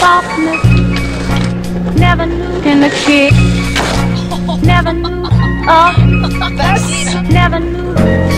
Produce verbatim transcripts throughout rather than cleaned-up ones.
softness. Never knew in the kick. Never knew. Oh, never knew.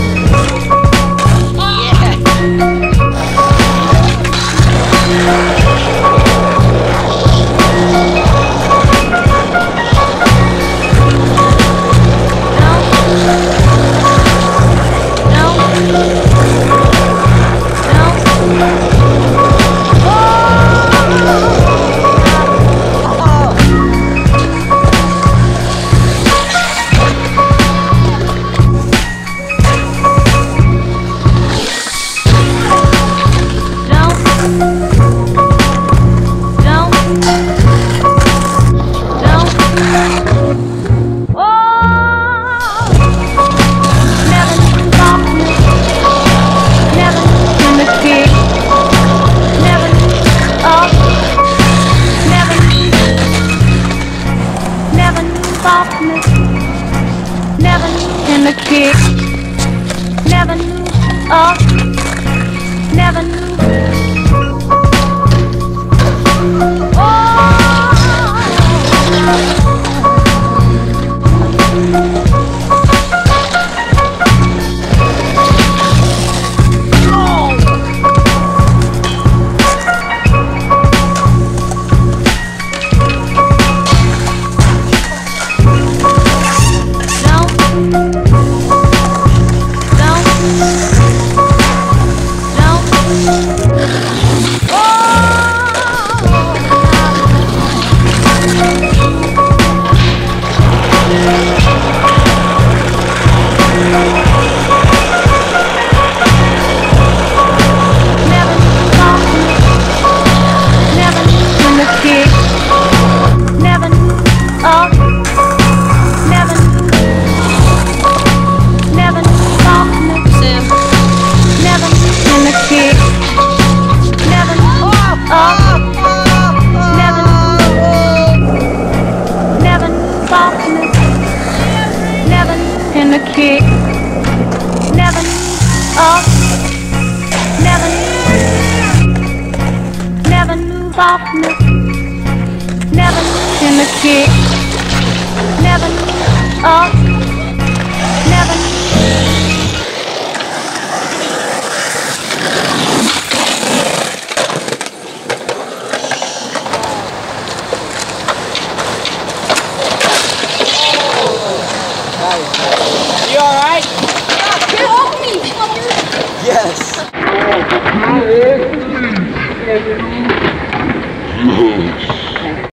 Softness, never knew in the kick, never knew, oh, never knew, the kick, never knew, oh, never knew, never knew softness, never knew in the kick, never knew, oh, never knew. You alright? Help me! Yes. Yes.